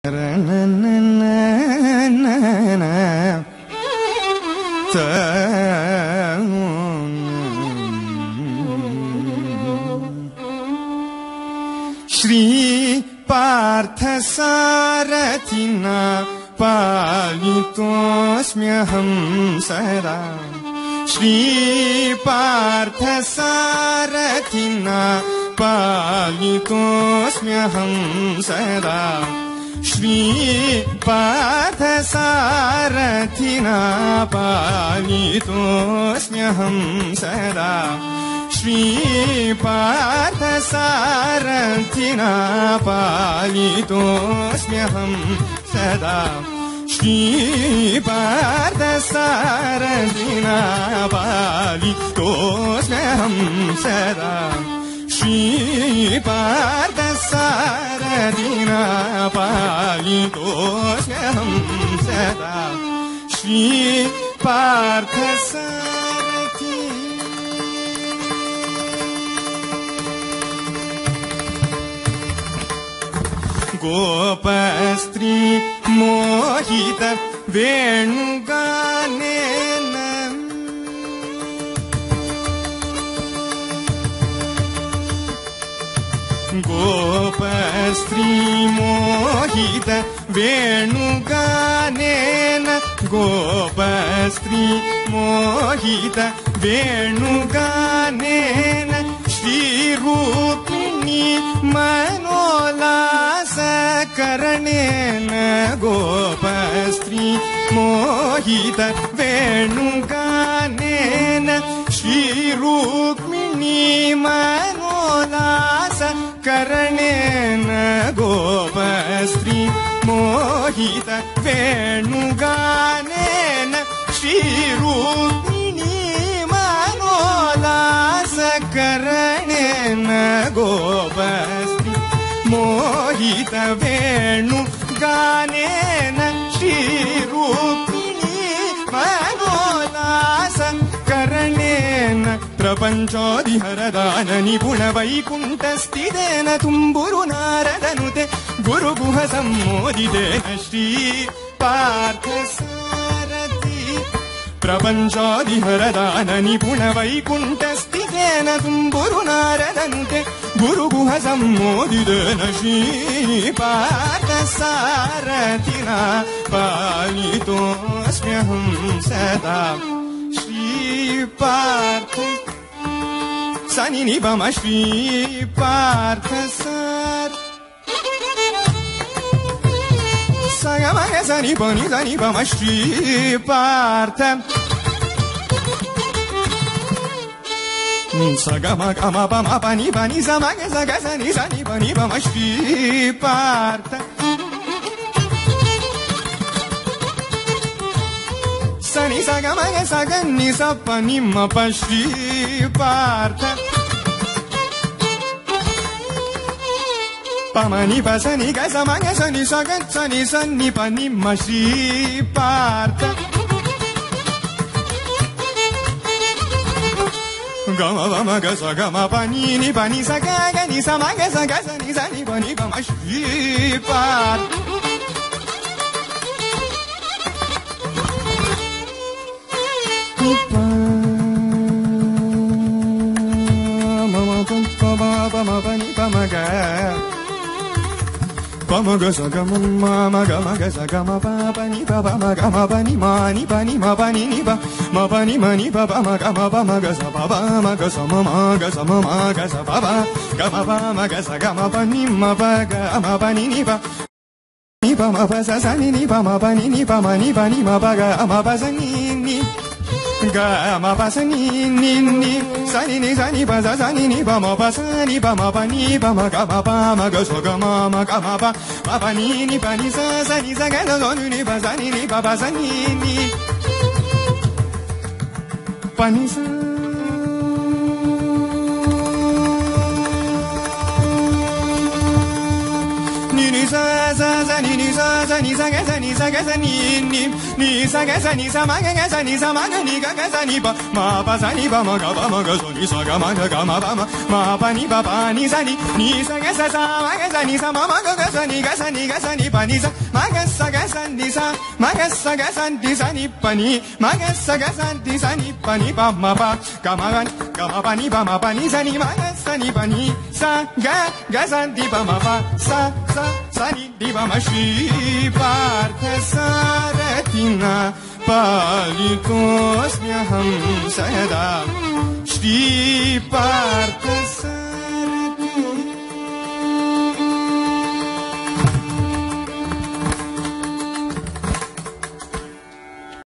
Shri parthasarathyna palitosmyaham sada. Shri parthasarathyna palitosmyaham sada. Shri parthasarathyna palitosmyaham sada. Shri parthasarathyna palitosmyaham sada. Shri parthasarathyna palitosmyaham sada. Shri parthasarathyna palitosmyaham sada. Shri parthasarathy. Gopastri mohita venuganena. Gopastri mohita venuganena. Gopastri mohita venuganena. Shri Rupini manolasa karanena. Gopastri mohita venuganena. Shri Rupini manolasa karanena. Gopastri mohita venuganena. Shri Rupini manolasa karanena. Gopastri mohita venuganena. Shri Rupini manolasa karanena. Prapanchadhiharadana nipuna vaikuntasthidena. Tumburu naradanute guru guha sammodidena. Shri parthasarathy. Prapanchadhiharadana nipuna vaikuntasthidena. Tumburu naradanute guru guha sammodidena. Shri parthasarathyna palitosmyaham sada. Shri partha sani ni bama. Shri parthasar sagama sani bani sani bama. Shri partha sagama gama bama bani bani sama saga sani sani bani bama. Shri partha sani sagama saga ni sa ni ma pa. Shri partha pamani pa sani ga sama ga sani saga sani sani pa ni ma. Shri partha gama bama ga sa gama pa ni pa ni sa ga ga ni sa ma ga sa ga sa ni sa ni pa ni pa ma. Shri partha mama pa ni pa ma ga pa ma ga sa ga ma ga sa ga ma pa ni pa ma ga ma pa ni ma pa ni pa ma ni pa pa ma ga sa pa ma ga sa ma ga sa pa ga ma ga sa ga ma pa ni ma pa ga ma pa ni pa ni pa ma pa sa ni ni pa ma pa ni pa ma ni ma pa ga ma pa sa ni ga ma pa sa ni sa ni pa sa sa ni pa ma pa sa ni pa ma pa ni pa ma ga sa ga ma ga ma pa ni pa ni sa ni sa ga sa ni pa sa ni pa pa sa ni pa ni sa ni sa sa sa ni ni sa sa ni sa ga sa ni sa ga sa ni ni ni sa ga sa ni sa ma ga sa ni sa ma ga ni ga sa ni pa ma pa sa ni pa ma ga so ni sa ga ma pa ma pa ni sa ni sa ga sa ma ga sa ni sa ma ma ga sa ni pa ni sa ma ga sa ni sa ma ga sa ni sa ni pa ni ma ga sa ni sa ni pa ni pa ma pa ga ma pa ni sa ni ma ga sa ni pa ni sa ga sa ni pa ma pa sa ni di pa ma Shri parthasarathy palitosmyaham sada Shri parthasarathy